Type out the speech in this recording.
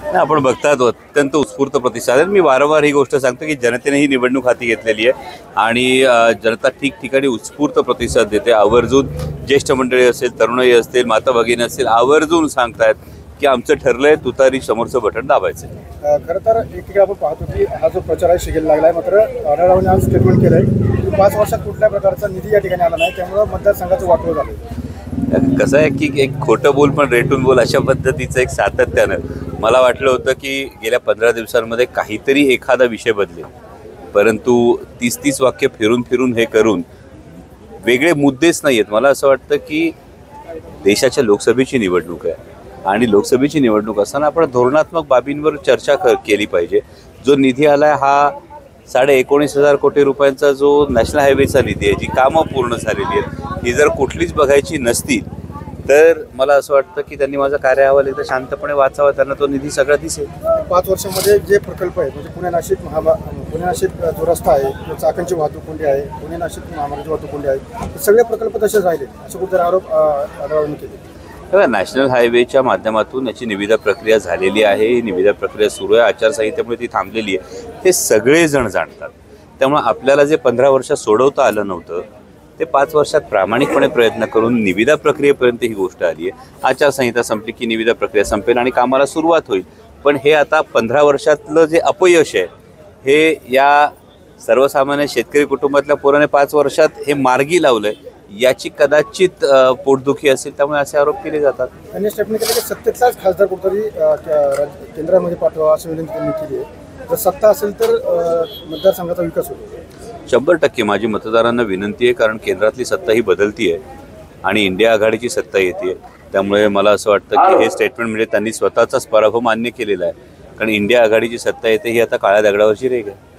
आपण बघतात अत्यंत उत्स्फूर्त प्रतिसाद आहे। मी वारंवार ही गोष्ट सांगतो की जनतेने ही निवडणूक हाती घेतलेली आहे आणि जनता ठिकठिकाणी उत्स्फूर्त प्रतिसाद देते। आवर्जून ज्येष्ठ मंडळी असेल, तरुणाई असतील, माता भगिनी असतील, आवर्जून सांगतायत की आमचं ठरलंय तुतारी समोरचं बटन दाबायचं। खरं तर एकीकडे आपण पाहतो की हा जो प्रचार आहे शिगेल लागलाय, मात्र आढळरावांनी आज स्टेटमेंट केलंय की 5 वर्षात कुठल्या प्रकारचा निधी या ठिकाणी आला नाही, त्यामुळे मतदारसंघाचं वाटोळ झालं। कसं आहे की एक खोटं बोल पण रेटून बोल अशा पद्धतीचं एक सातत्यानं मला वाटलं होतं की गेल्या 15 दिवसांमध्ये काहीतरी एखादा विषय बदलेल, परंतु 30 वाक्य फिरून फिरून हे करून वेगळे मुद्देच नाही आहेत। मला असं वाटतं की देशाच्या लोकसभेची निवडणूक आहे आणि लोकसभेची निवडणूक असताना आपण धोरणात्मक बाबींवर चर्चा केली पाहिजे। जो निधी आलाय हा 19,500 कोटी रुपयांचा जो नॅशनल हायवेचा निधी आहे, जी कामं पूर्ण झालेली आहेत, ही जर कुठलीच बघायची नसतील तर मला असं वाटतं की त्यांनी माझा कार्य अहवाल एकदा शांतपणे वाचावा, त्यांना तो निधी सगळा दिसेल। 5 वर्षामध्ये जे प्रकल्प आहेत, म्हणजे पुणे नाशिक जो रस्ता आहे, चाकणची वाहतूक कोंडी आहे, पुणे नाशिक महामार्गाची वाहतूक कोंडी आहे, हे सगळे प्रकल्प तसेच राहिले असे कुठे आरोप आढळरावांनी केले। नॅशनल हायवेच्या माध्यमातून याची निविदा प्रक्रिया झालेली आहे, ही निविदा प्रक्रिया सुरू आहे, आचारसंहितेमुळे ती थांबलेली आहे, हे सगळेजण जाणतात। त्यामुळे आपल्याला जे 15 वर्षात सोडवता आलं नव्हतं ते 5 वर्षात प्रामाणिकपणे प्रयत्न करून निविदा प्रक्रियेपर्यंत ही गोष्ट आली आहे। आचारसंहिता संपली की निविदा प्रक्रिया संपेल आणि कामाला सुरुवात होईल, पण हे आता 15 वर्षातलं जे अपयश आहे हे या सर्वसामान्य शेतकरी कुटुंबातल्या पोराने 5 वर्षात हे मार्गी लावलंय, याची कदाचित पोटदुखी असेल, त्यामुळे असे आरोप केले जातात। त्यांनी स्टेटमेंट केलं की सत्तेचाच खासदार कुठेतरी केंद्रामध्ये पाठवा अशी विनंती त्यांनी केली आहे। जर सत्ता असेल तर मतदारसंघाचा विकास होतो। 100% माझी मतदारांना विनंती आहे, कारण केंद्रातली सत्ता ही बदलती आहे आणि इंडिया आघाडीची सत्ता येते, त्यामुळे मला असं वाटतं की हे स्टेटमेंट म्हणजे त्यांनी स्वतःचाच पराभव मान्य केलेला आहे, कारण इंडिया आघाडीची सत्ता येते ही आता काळ्या दगडावरची रेघ आहे।